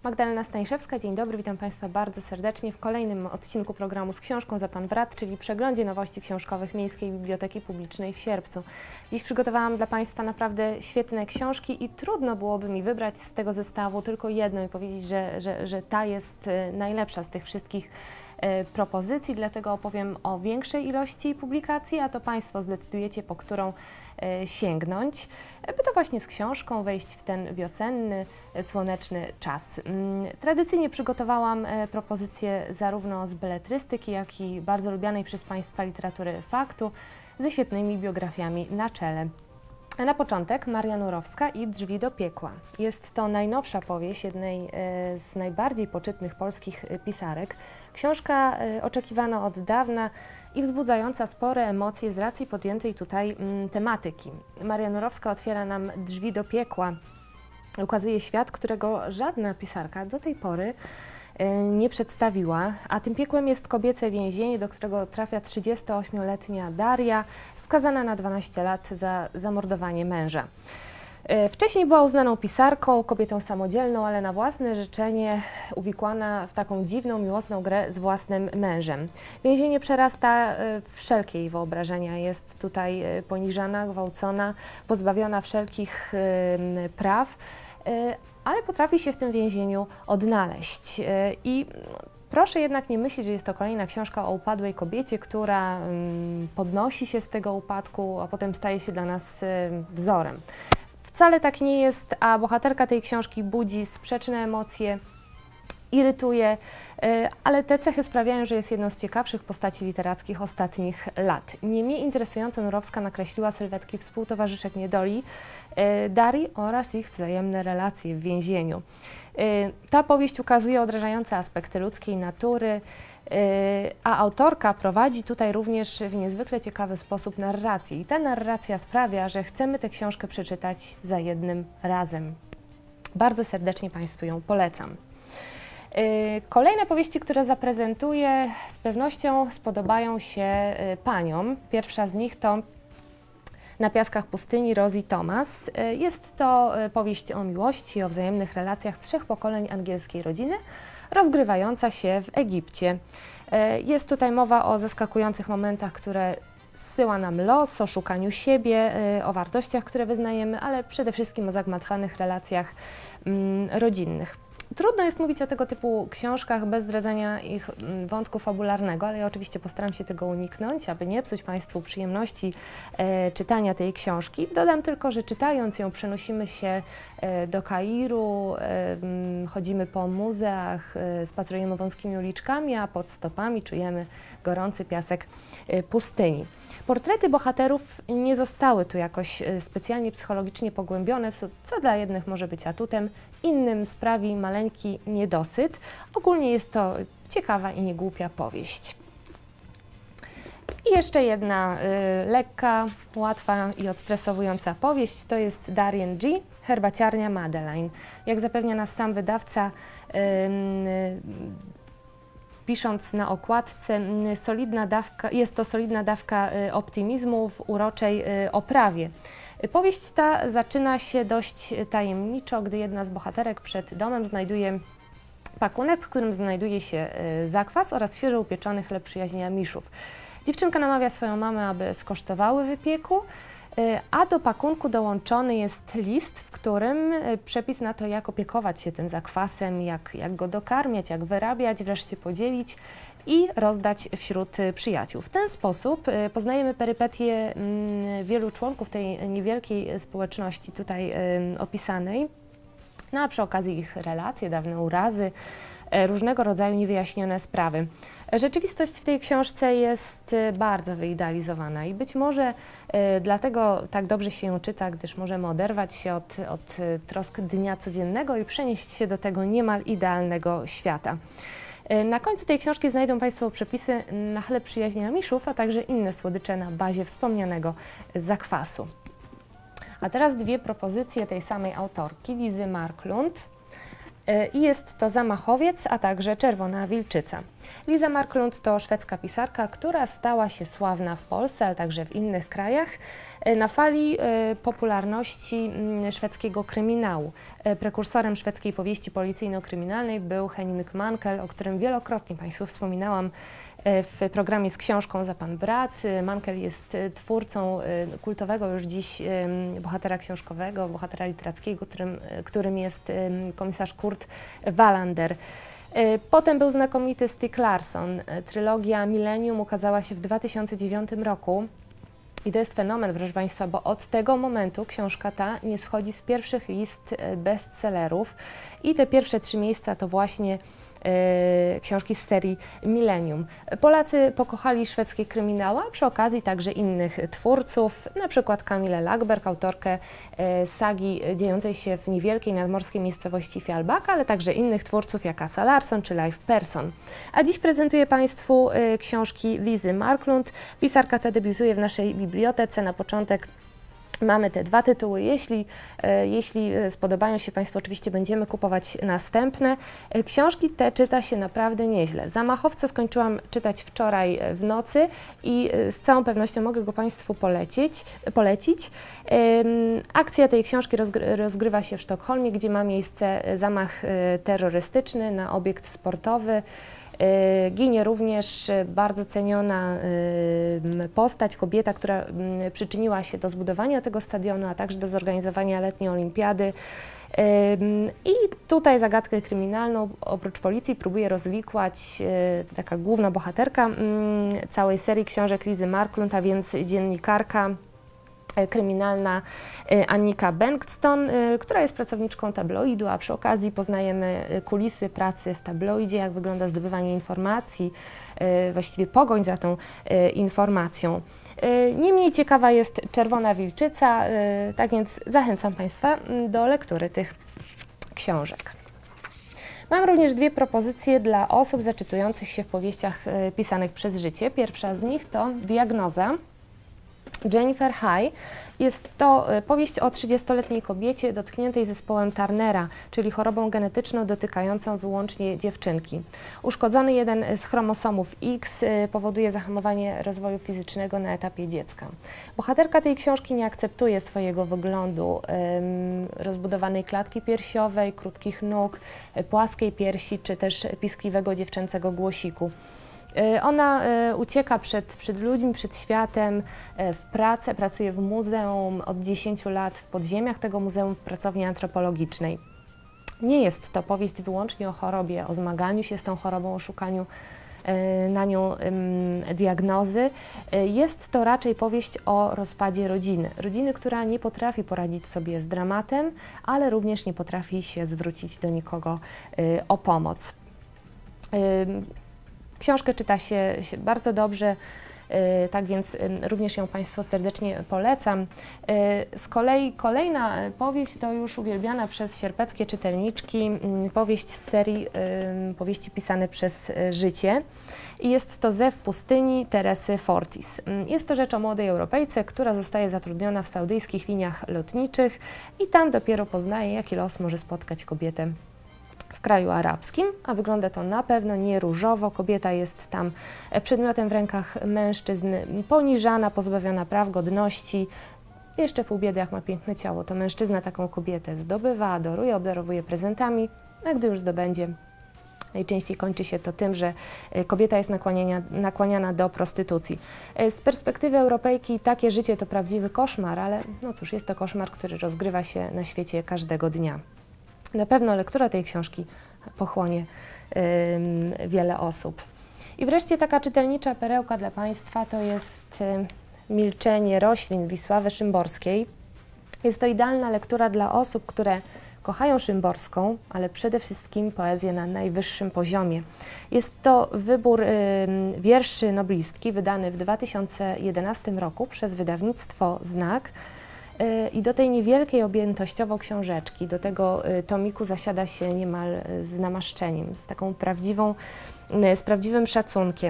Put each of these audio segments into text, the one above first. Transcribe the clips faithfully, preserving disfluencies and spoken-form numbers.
Magdalena Staniszewska, dzień dobry, witam Państwa bardzo serdecznie w kolejnym odcinku programu Z książką za Pan Brat, czyli przeglądzie nowości książkowych Miejskiej Biblioteki Publicznej w sierpcu. Dziś przygotowałam dla Państwa naprawdę świetne książki i trudno byłoby mi wybrać z tego zestawu tylko jedną i powiedzieć, że, że, że ta jest najlepsza z tych wszystkich propozycji, dlatego opowiem o większej ilości publikacji, a to Państwo zdecydujecie, po którą sięgnąć, by to właśnie z książką wejść w ten wiosenny, słoneczny czas. Tradycyjnie przygotowałam propozycje zarówno z beletrystyki, jak i bardzo lubianej przez Państwa literatury faktu, ze świetnymi biografiami na czele. A na początek Maria Nurowska i Drzwi do piekła. Jest to najnowsza powieść jednej z najbardziej poczytnych polskich pisarek. Książka oczekiwana od dawna i wzbudzająca spore emocje z racji podjętej tutaj tematyki. Maria Nurowska otwiera nam drzwi do piekła. Ukazuje świat, którego żadna pisarka do tej pory nie przedstawiła, a tym piekłem jest kobiece więzienie, do którego trafia trzydziestoośmioletnia Daria, skazana na dwanaście lat za zamordowanie męża. Wcześniej była uznaną pisarką, kobietą samodzielną, ale na własne życzenie uwikłana w taką dziwną, miłosną grę z własnym mężem. Więzienie przerasta wszelkie jej wyobrażenia. Jest tutaj poniżana, gwałcona, pozbawiona wszelkich praw, ale potrafi się w tym więzieniu odnaleźć. I proszę jednak nie myśleć, że jest to kolejna książka o upadłej kobiecie, która podnosi się z tego upadku, a potem staje się dla nas wzorem. Wcale tak nie jest, a bohaterka tej książki budzi sprzeczne emocje, irytuje, ale te cechy sprawiają, że jest jedną z ciekawszych postaci literackich ostatnich lat. Niemniej interesująco Nurowska nakreśliła sylwetki współtowarzyszek niedoli Darii oraz ich wzajemne relacje w więzieniu. Ta powieść ukazuje odrażające aspekty ludzkiej natury, a autorka prowadzi tutaj również w niezwykle ciekawy sposób narrację. I ta narracja sprawia, że chcemy tę książkę przeczytać za jednym razem. Bardzo serdecznie Państwu ją polecam. Kolejne powieści, które zaprezentuję, z pewnością spodobają się Paniom. Pierwsza z nich to Na piaskach pustyni Rosie Thomas. Jest to powieść o miłości, o wzajemnych relacjach trzech pokoleń angielskiej rodziny, rozgrywająca się w Egipcie. Jest tutaj mowa o zaskakujących momentach, które zsyła nam los, o szukaniu siebie, o wartościach, które wyznajemy, ale przede wszystkim o zagmatwanych relacjach rodzinnych. Trudno jest mówić o tego typu książkach bez zdradzania ich wątku fabularnego, ale ja oczywiście postaram się tego uniknąć, aby nie psuć Państwu przyjemności e, czytania tej książki. Dodam tylko, że czytając ją przenosimy się e, do Kairu, e, chodzimy po muzeach, e, spacerujemy wąskimi uliczkami, a pod stopami czujemy gorący piasek e, pustyni. Portrety bohaterów nie zostały tu jakoś specjalnie psychologicznie pogłębione, co, co dla jednych może być atutem, innym sprawi maleńki niedosyt. Ogólnie jest to ciekawa i niegłupia powieść. I jeszcze jedna y, lekka, łatwa i odstresowująca powieść, to jest Darian G. Herbaciarnia Madeleine. Jak zapewnia nas sam wydawca, y, y, pisząc na okładce, solidna dawka, jest to solidna dawka optymizmu w uroczej oprawie. Powieść ta zaczyna się dość tajemniczo, gdy jedna z bohaterek przed domem znajduje pakunek, w którym znajduje się zakwas oraz świeżo upieczony chleb przyjaźnia miszów. Dziewczynka namawia swoją mamę, aby skosztowały wypieku, a do pakunku dołączony jest list, w którym przepis na to, jak opiekować się tym zakwasem, jak, jak go dokarmiać, jak wyrabiać, wreszcie podzielić i rozdać wśród przyjaciół. W ten sposób poznajemy perypetie wielu członków tej niewielkiej społeczności tutaj opisanej, no a przy okazji ich relacje, dawne urazy, różnego rodzaju niewyjaśnione sprawy. Rzeczywistość w tej książce jest bardzo wyidealizowana i być może dlatego tak dobrze się ją czyta, gdyż możemy oderwać się od, od trosk dnia codziennego i przenieść się do tego niemal idealnego świata. Na końcu tej książki znajdą Państwo przepisy na chleb przyjaźnia miszów, a także inne słodycze na bazie wspomnianego zakwasu. A teraz dwie propozycje tej samej autorki, Lizy Marklund. i jest to Zamachowiec, a także Czerwona Wilczyca. Liza Marklund to szwedzka pisarka, która stała się sławna w Polsce, ale także w innych krajach na fali popularności szwedzkiego kryminału. Prekursorem szwedzkiej powieści policyjno-kryminalnej był Henning Mankell, o którym wielokrotnie Państwu wspominałam w programie Z książką za pan brat. Mankell jest twórcą kultowego już dziś bohatera książkowego, bohatera literackiego, którym, którym jest komisarz Kurt Wallander. Potem był znakomity Stieg Larsson. Trylogia Millennium ukazała się w dwa tysiące dziewiątym roku. I to jest fenomen, proszę Państwa, bo od tego momentu książka ta nie schodzi z pierwszych list bestsellerów i te pierwsze trzy miejsca to właśnie e, książki z serii Millennium. Polacy pokochali szwedzkie kryminały, a przy okazji także innych twórców, na przykład Kamilę Lagerberg, autorkę e, sagi dziejącej się w niewielkiej nadmorskiej miejscowości Fjällbacka, ale także innych twórców jak Asa Larsson czy Leif Persson. A dziś prezentuję Państwu e, książki Lizy Marklund. Pisarka ta debiutuje w naszej bibliotece. Na początek mamy te dwa tytuły. Jeśli, e, jeśli spodobają się Państwu, oczywiście będziemy kupować następne. E, książki te czyta się naprawdę nieźle. Zamachowca skończyłam czytać wczoraj w nocy i e, z całą pewnością mogę go Państwu polecić. polecić. E, akcja tej książki rozgry rozgrywa się w Sztokholmie, gdzie ma miejsce zamach e, terrorystyczny na obiekt sportowy. Ginie również bardzo ceniona postać, kobieta, która przyczyniła się do zbudowania tego stadionu, a także do zorganizowania letniej olimpiady. I tutaj zagadkę kryminalną oprócz policji próbuje rozwikłać taka główna bohaterka całej serii książek Lizy Marklund, a więc dziennikarka kryminalna Annika Bengtsson, która jest pracowniczką tabloidu, a przy okazji poznajemy kulisy pracy w tabloidzie, jak wygląda zdobywanie informacji, właściwie pogoń za tą informacją. Niemniej ciekawa jest Czerwona Wilczyca, tak więc zachęcam Państwa do lektury tych książek. Mam również dwie propozycje dla osób zaczytujących się w powieściach pisanych przez życie. Pierwsza z nich to Diagnoza Jennifer Hay. Jest to powieść o trzydziestoletniej kobiecie dotkniętej zespołem Turnera, czyli chorobą genetyczną dotykającą wyłącznie dziewczynki. Uszkodzony jeden z chromosomów X powoduje zahamowanie rozwoju fizycznego na etapie dziecka. Bohaterka tej książki nie akceptuje swojego wyglądu, rozbudowanej klatki piersiowej, krótkich nóg, płaskiej piersi czy też piskliwego dziewczęcego głosiku. Ona ucieka przed, przed ludźmi, przed światem, w pracę, pracuje w muzeum od dziesięciu lat, w podziemiach tego muzeum, w pracowni antropologicznej. Nie jest to powieść wyłącznie o chorobie, o zmaganiu się z tą chorobą, o szukaniu na nią diagnozy. Jest to raczej powieść o rozpadzie rodziny. Rodziny, która nie potrafi poradzić sobie z dramatem, ale również nie potrafi się zwrócić do nikogo o pomoc. Książkę czyta się, się bardzo dobrze, tak więc również ją Państwu serdecznie polecam. Z kolei kolejna powieść to już uwielbiana przez sierpeckie czytelniczki powieść z serii powieści pisane przez życie. I jest to Zew pustyni Teresy Fortis. Jest to rzecz o młodej Europejce, która zostaje zatrudniona w saudyjskich liniach lotniczych i tam dopiero poznaje, jaki los może spotkać kobietę w kraju arabskim, a wygląda to na pewno nie różowo. Kobieta jest tam przedmiotem w rękach mężczyzn, poniżana, pozbawiona praw, godności. Jeszcze pół biedy, jak ma piękne ciało, to mężczyzna taką kobietę zdobywa, adoruje, obdarowuje prezentami, a gdy już zdobędzie, najczęściej kończy się to tym, że kobieta jest nakłaniana, nakłaniana do prostytucji. Z perspektywy Europejki takie życie to prawdziwy koszmar, ale no cóż, jest to koszmar, który rozgrywa się na świecie każdego dnia. Na pewno lektura tej książki pochłonie y, wiele osób. I wreszcie taka czytelnicza perełka dla Państwa to jest y, Milczenie roślin Wisławy Szymborskiej. Jest to idealna lektura dla osób, które kochają Szymborską, ale przede wszystkim poezję na najwyższym poziomie. Jest to wybór y, wierszy noblistki wydany w dwa tysiące jedenastym roku przez wydawnictwo Znak. I do tej niewielkiej objętościowo książeczki, do tego tomiku zasiada się niemal z namaszczeniem, z taką prawdziwą, z prawdziwym szacunkiem.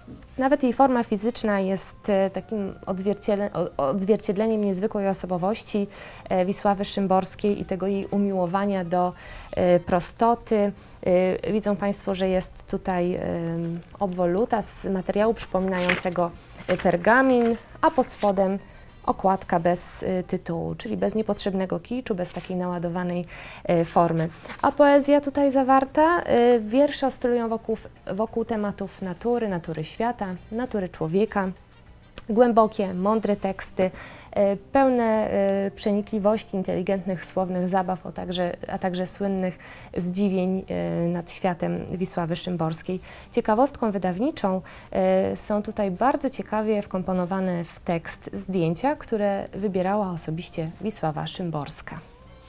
Nawet jej forma fizyczna jest takim odzwierciedleniem niezwykłej osobowości Wisławy Szymborskiej i tego jej umiłowania do prostoty. Widzą Państwo, że jest tutaj obwoluta z materiału przypominającego pergamin, a pod spodem okładka bez tytułu, czyli bez niepotrzebnego kiczu, bez takiej naładowanej formy. A poezja tutaj zawarta, wiersze oscylują wokół, wokół tematów natury, natury świata, natury człowieka. Głębokie, mądre teksty, pełne przenikliwości, inteligentnych, słownych zabaw, a także, a także słynnych zdziwień nad światem Wisławy Szymborskiej. Ciekawostką wydawniczą są tutaj bardzo ciekawie wkomponowane w tekst zdjęcia, które wybierała osobiście Wisława Szymborska.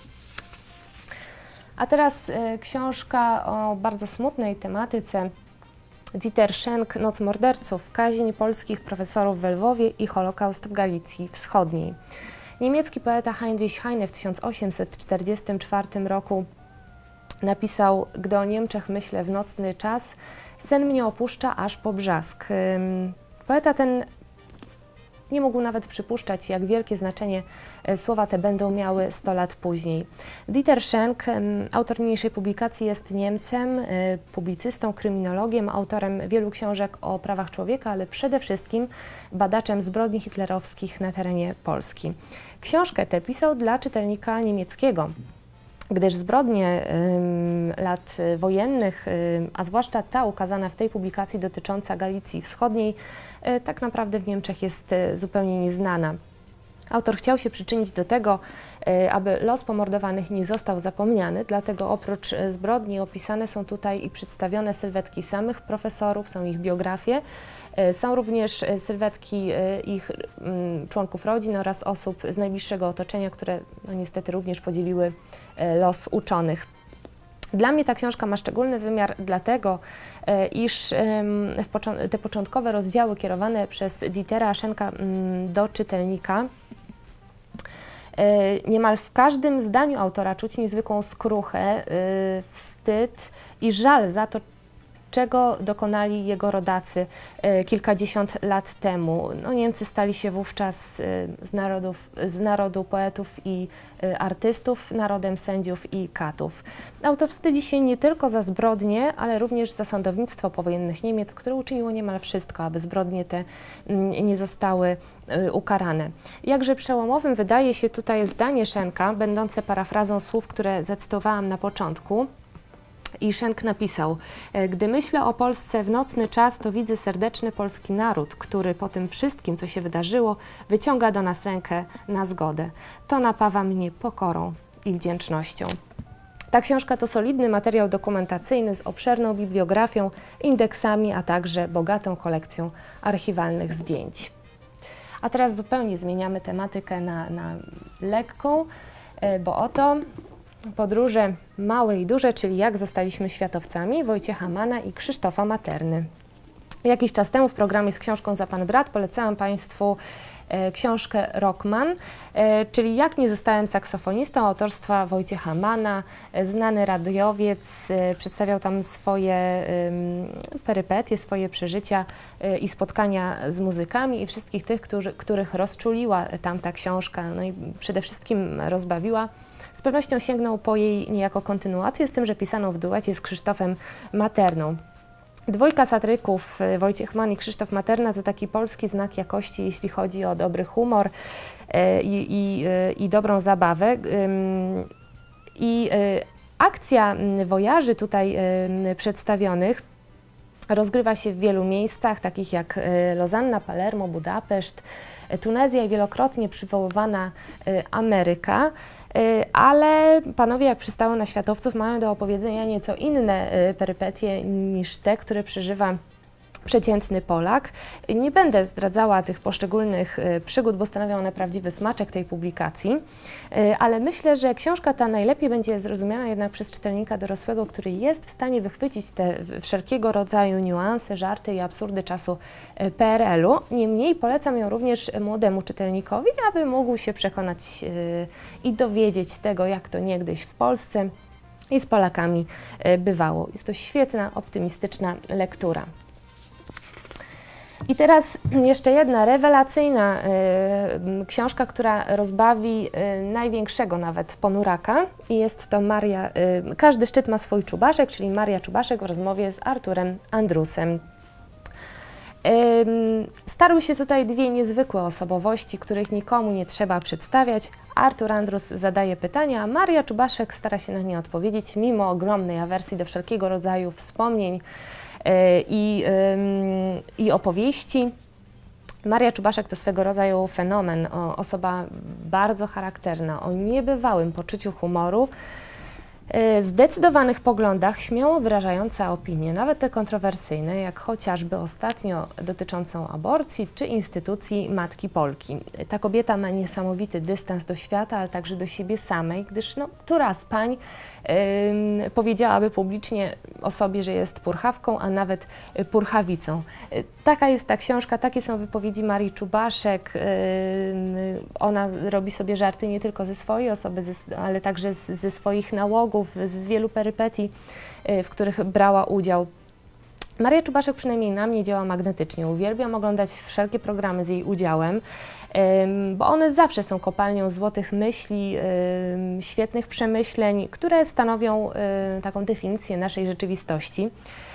A teraz książka o bardzo smutnej tematyce. Dieter Schenk, Noc morderców, kaźń polskich profesorów w Lwowie i Holokaust w Galicji Wschodniej. Niemiecki poeta Heinrich Heine w tysiąc osiemset czterdziestym czwartym roku napisał: gdy o Niemczech myślę w nocny czas, sen mnie opuszcza aż po brzask. Poeta ten nie mógł nawet przypuszczać, jak wielkie znaczenie słowa te będą miały sto lat później. Dieter Schenk, autor niniejszej publikacji, jest Niemcem, publicystą, kryminologiem, autorem wielu książek o prawach człowieka, ale przede wszystkim badaczem zbrodni hitlerowskich na terenie Polski. Książkę tę pisał dla czytelnika niemieckiego, gdyż zbrodnie ym, lat wojennych, ym, a zwłaszcza ta ukazana w tej publikacji dotycząca Galicji Wschodniej, y, tak naprawdę w Niemczech jest y, zupełnie nieznana. Autor chciał się przyczynić do tego, y, aby los pomordowanych nie został zapomniany, dlatego oprócz y, zbrodni opisane są tutaj i przedstawione sylwetki samych profesorów, są ich biografie, y, są również y, sylwetki y, ich y, członków rodzin oraz osób z najbliższego otoczenia, które no, niestety również podzieliły y, los uczonych. Dla mnie ta książka ma szczególny wymiar dlatego, iż w te początkowe rozdziały kierowane przez Dietera Schenka do czytelnika, niemal w każdym zdaniu autora czuć niezwykłą skruchę, wstyd i żal za to, czego dokonali jego rodacy kilkadziesiąt lat temu. No, Niemcy stali się wówczas z, narodów, z narodu poetów i artystów narodem sędziów i katów. Autor wstydzi się nie tylko za zbrodnie, ale również za sądownictwo powojennych Niemiec, które uczyniło niemal wszystko, aby zbrodnie te nie zostały ukarane. Jakże przełomowym wydaje się tutaj zdanie Schenka, będące parafrazą słów, które zacytowałam na początku. I Schenk napisał: gdy myślę o Polsce w nocny czas, to widzę serdeczny polski naród, który po tym wszystkim, co się wydarzyło, wyciąga do nas rękę na zgodę. To napawa mnie pokorą i wdzięcznością. Ta książka to solidny materiał dokumentacyjny z obszerną bibliografią, indeksami, a także bogatą kolekcją archiwalnych zdjęć. A teraz zupełnie zmieniamy tematykę na, na lekką, bo oto podróże małe i duże, czyli jak zostaliśmy światowcami, Wojciecha Manna i Krzysztofa Materny. Jakiś czas temu w programie z książką Za Pan Brat polecałam Państwu e, książkę Rockman, e, czyli Jak nie zostałem saksofonistą, autorstwa Wojciecha Manna. E, znany radiowiec, e, przedstawiał tam swoje e, perypetie, swoje przeżycia e, i spotkania z muzykami i wszystkich tych, którzy, których rozczuliła tamta książka, no i przede wszystkim rozbawiła. Z pewnością sięgnął po jej niejako kontynuację, z tym, że pisaną w duecie z Krzysztofem Materną. Dwojga satyryków, Wojciech Mann i Krzysztof Materna, to taki polski znak jakości, jeśli chodzi o dobry humor i, i, i dobrą zabawę. I akcja wojaży tutaj przedstawionych rozgrywa się w wielu miejscach, takich jak Lozanna, Palermo, Budapeszt, Tunezja i wielokrotnie przywoływana Ameryka, ale panowie, jak przystało na światowców, mają do opowiedzenia nieco inne perypetie niż te, które przeżywa przeciętny Polak. Nie będę zdradzała tych poszczególnych przygód, bo stanowią one prawdziwy smaczek tej publikacji, ale myślę, że książka ta najlepiej będzie zrozumiana jednak przez czytelnika dorosłego, który jest w stanie wychwycić te wszelkiego rodzaju niuanse, żarty i absurdy czasu P R L u. Niemniej polecam ją również młodemu czytelnikowi, aby mógł się przekonać i dowiedzieć tego, jak to niegdyś w Polsce i z Polakami bywało. Jest to świetna, optymistyczna lektura. I teraz jeszcze jedna rewelacyjna y, książka, która rozbawi y, największego nawet ponuraka i jest to Maria, y, Każdy szczyt ma swój czubaszek, czyli Maria Czubaszek w rozmowie z Arturem Andrusem. Starły się tutaj dwie niezwykłe osobowości, których nikomu nie trzeba przedstawiać. Artur Andrus zadaje pytania, a Maria Czubaszek stara się na nie odpowiedzieć, mimo ogromnej awersji do wszelkiego rodzaju wspomnień i, i opowieści. Maria Czubaszek to swego rodzaju fenomen, osoba bardzo charakterna, o niebywałym poczuciu humoru, zdecydowanych poglądach, śmiało wyrażająca opinie, nawet te kontrowersyjne, jak chociażby ostatnio dotyczącą aborcji czy instytucji Matki Polki. Ta kobieta ma niesamowity dystans do świata, ale także do siebie samej, gdyż no, która z pań yy, powiedziałaby publicznie o sobie, że jest purchawką, a nawet purchawicą. Taka jest ta książka, takie są wypowiedzi Marii Czubaszek. Yy, ona robi sobie żarty nie tylko ze swojej osoby, ale także z, ze swoich nałogów, z wielu perypetii, w których brała udział. Maria Czubaszek przynajmniej na mnie działa magnetycznie. Uwielbiam oglądać wszelkie programy z jej udziałem, bo one zawsze są kopalnią złotych myśli, świetnych przemyśleń, które stanowią taką definicję naszej rzeczywistości.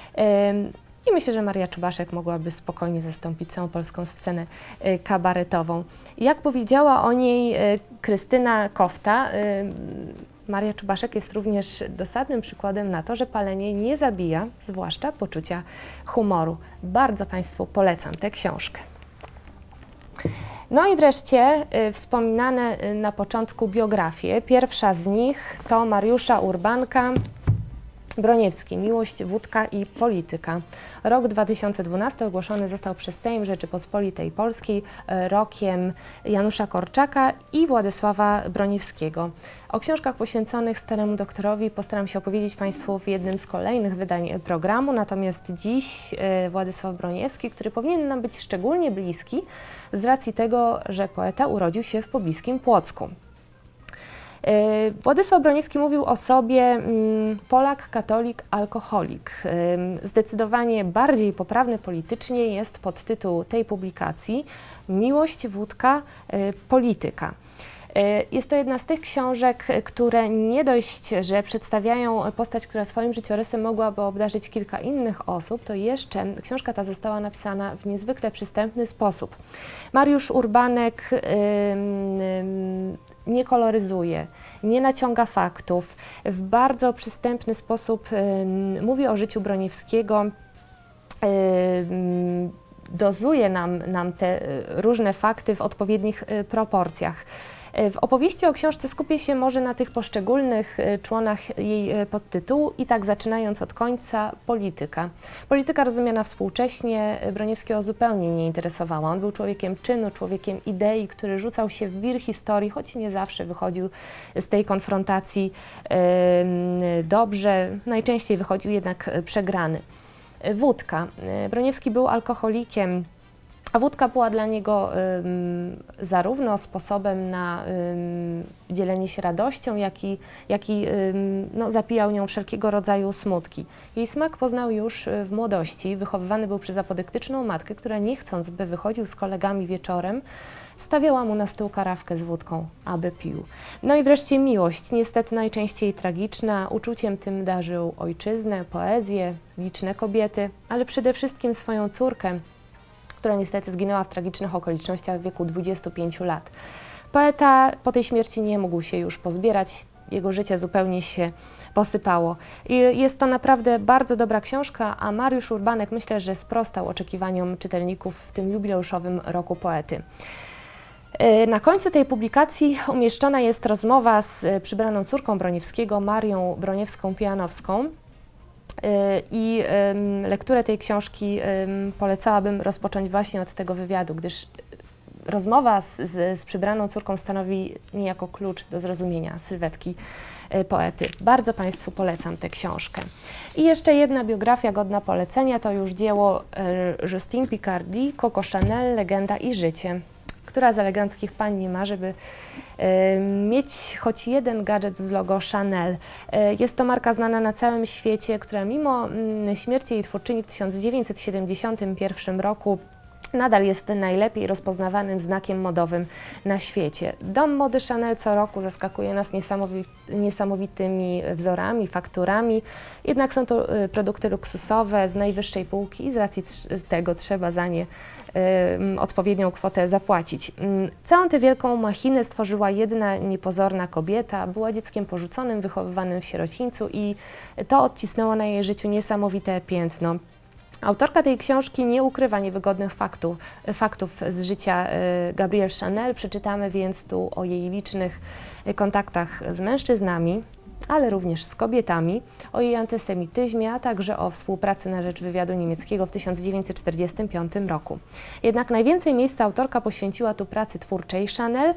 I myślę, że Maria Czubaszek mogłaby spokojnie zastąpić całą polską scenę kabaretową. Jak powiedziała o niej Krystyna Kofta, Maria Czubaszek jest również dosadnym przykładem na to, że palenie nie zabija, zwłaszcza poczucia humoru. Bardzo Państwu polecam tę książkę. No i wreszcie y, wspominane y, na początku biografie. Pierwsza z nich to Mariusza Urbanka, Broniewski, Miłość, wódka i polityka. Rok dwa tysiące dwunasty ogłoszony został przez Sejm Rzeczypospolitej Polskiej rokiem Janusza Korczaka i Władysława Broniewskiego. O książkach poświęconych staremu doktorowi postaram się opowiedzieć Państwu w jednym z kolejnych wydań programu, natomiast dziś Władysław Broniewski, który powinien nam być szczególnie bliski z racji tego, że poeta urodził się w pobliskim Płocku. Władysław Broniewski mówił o sobie Polak, katolik, alkoholik. Zdecydowanie bardziej poprawny politycznie jest podtytuł tej publikacji Miłość, wódka, polityka. Jest to jedna z tych książek, które nie dość, że przedstawiają postać, która swoim życiorysem mogłaby obdarzyć kilka innych osób, to jeszcze książka ta została napisana w niezwykle przystępny sposób. Mariusz Urbanek ym, ym, nie koloryzuje, nie naciąga faktów, w bardzo przystępny sposób ym, mówi o życiu Broniewskiego, ym, dozuje nam, nam te różne fakty w odpowiednich proporcjach. W opowieści o książce skupię się może na tych poszczególnych członach jej podtytułu i tak zaczynając od końca, polityka. Polityka rozumiana współcześnie Broniewskiego zupełnie nie interesowała. On był człowiekiem czynu, człowiekiem idei, który rzucał się w wir historii, choć nie zawsze wychodził z tej konfrontacji yy, dobrze, najczęściej wychodził jednak przegrany. Wódka. Broniewski był alkoholikiem, a wódka była dla niego ym, zarówno sposobem na ym, dzielenie się radością, jak i, jak i ym, no, zapijał nią wszelkiego rodzaju smutki. Jej smak poznał już w młodości. Wychowywany był przez apodyktyczną matkę, która nie chcąc, by wychodził z kolegami wieczorem, stawiała mu na stół karawkę z wódką, aby pił. No i wreszcie miłość, niestety najczęściej tragiczna. Uczuciem tym darzył ojczyznę, poezję, liczne kobiety, ale przede wszystkim swoją córkę, która niestety zginęła w tragicznych okolicznościach w wieku dwudziestu pięciu lat. Poeta po tej śmierci nie mógł się już pozbierać, jego życie zupełnie się posypało. I jest to naprawdę bardzo dobra książka, a Mariusz Urbanek myślę, że sprostał oczekiwaniom czytelników w tym jubileuszowym roku poety. Na końcu tej publikacji umieszczona jest rozmowa z przybraną córką Broniewskiego, Marią Broniewską-Pijanowską. I lekturę tej książki polecałabym rozpocząć właśnie od tego wywiadu, gdyż rozmowa z, z, z przybraną córką stanowi niejako klucz do zrozumienia sylwetki poety. Bardzo Państwu polecam tę książkę. I jeszcze jedna biografia godna polecenia, to już dzieło Justine Picardie, Coco Chanel, Legenda i życie. Która z eleganckich pań nie ma, żeby y, mieć choć jeden gadżet z logo Chanel. Y, jest to marka znana na całym świecie, która mimo y, śmierci jej twórczyni w tysiąc dziewięćset siedemdziesiątym pierwszym roku nadal jest najlepiej rozpoznawanym znakiem modowym na świecie. Dom mody Chanel co roku zaskakuje nas niesamowi niesamowitymi wzorami, fakturami, jednak są to y, produkty luksusowe z najwyższej półki i z racji tego trzeba za nie y, odpowiednią kwotę zapłacić. Y, całą tę wielką machinę stworzyła jedna niepozorna kobieta, była dzieckiem porzuconym, wychowywanym w sierocińcu i to odcisnęło na jej życiu niesamowite piętno. Autorka tej książki nie ukrywa niewygodnych faktów, faktów z życia Gabrielle Chanel. Przeczytamy więc tu o jej licznych kontaktach z mężczyznami, ale również z kobietami, o jej antysemityzmie, a także o współpracy na rzecz wywiadu niemieckiego w tysiąc dziewięćset czterdziestym piątym roku. Jednak najwięcej miejsca autorka poświęciła tu pracy twórczej Chanel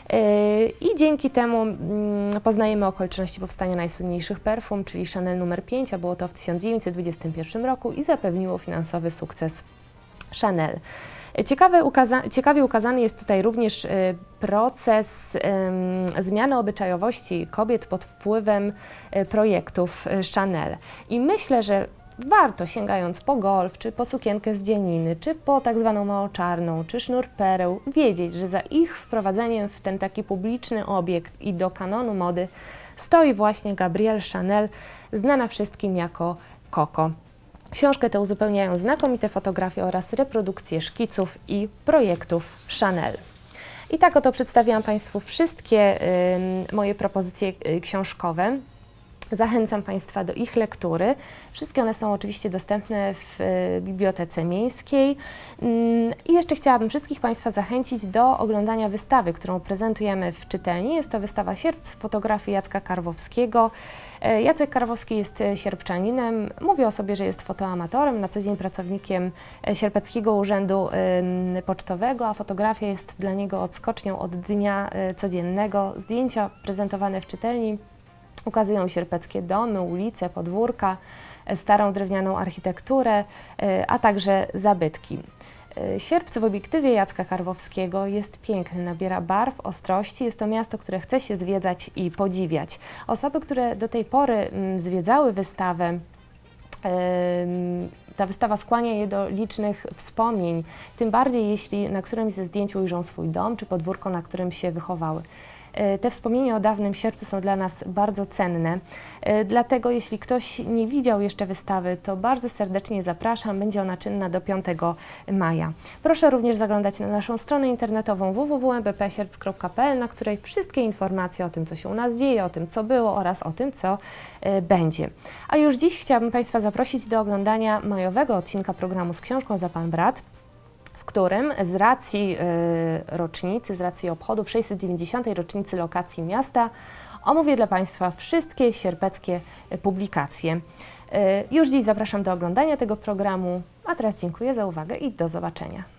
i dzięki temu poznajemy okoliczności powstania najsłynniejszych perfum, czyli Chanel numer pięć, a było to w tysiąc dziewięćset dwudziestym pierwszym roku i zapewniło finansowy sukces Chanel. Ciekawe ukaza ciekawie ukazany jest tutaj również y, proces y, zmiany obyczajowości kobiet pod wpływem y, projektów y, Chanel. I myślę, że warto, sięgając po golf, czy po sukienkę z dzianiny, czy po tak zwaną małoczarną, czy sznur pereł, wiedzieć, że za ich wprowadzeniem w ten taki publiczny obiekt i do kanonu mody stoi właśnie Gabrielle Chanel, znana wszystkim jako Coco. Książkę tę uzupełniają znakomite fotografie oraz reprodukcje szkiców i projektów Chanel. I tak oto przedstawiłam Państwu wszystkie y, moje propozycje y, książkowe. Zachęcam Państwa do ich lektury. Wszystkie one są oczywiście dostępne w y, Bibliotece Miejskiej. Ym, I jeszcze chciałabym wszystkich Państwa zachęcić do oglądania wystawy, którą prezentujemy w czytelni. Jest to wystawa Sierpc fotografii Jacka Karwowskiego. Y, Jacek Karwowski jest sierpczaninem. Mówi o sobie, że jest fotoamatorem, na co dzień pracownikiem Sierpeckiego Urzędu y, Pocztowego, a fotografia jest dla niego odskocznią od dnia y, codziennego. Zdjęcia prezentowane w czytelni ukazują sierpeckie domy, ulice, podwórka, starą drewnianą architekturę, a także zabytki. Sierpc w obiektywie Jacka Karwowskiego jest piękny, nabiera barw, ostrości. Jest to miasto, które chce się zwiedzać i podziwiać. Osoby, które do tej pory zwiedzały wystawę, ta wystawa skłania je do licznych wspomnień, tym bardziej jeśli na którymś ze zdjęć ujrzą swój dom czy podwórko, na którym się wychowały. Te wspomnienia o dawnym Sierpcu są dla nas bardzo cenne, dlatego jeśli ktoś nie widział jeszcze wystawy, to bardzo serdecznie zapraszam, będzie ona czynna do piątego maja. Proszę również zaglądać na naszą stronę internetową w w w kropka m b p sierpc kropka p l, na której wszystkie informacje o tym, co się u nas dzieje, o tym, co było oraz o tym, co będzie. A już dziś chciałabym Państwa zaprosić do oglądania majowego odcinka programu Z książką za Pan Brat, w którym z racji y, rocznicy, z racji obchodów sześćset dziewięćdziesiątej rocznicy lokacji miasta omówię dla Państwa wszystkie sierpeckie publikacje. Y, już dziś zapraszam do oglądania tego programu, a teraz dziękuję za uwagę i do zobaczenia.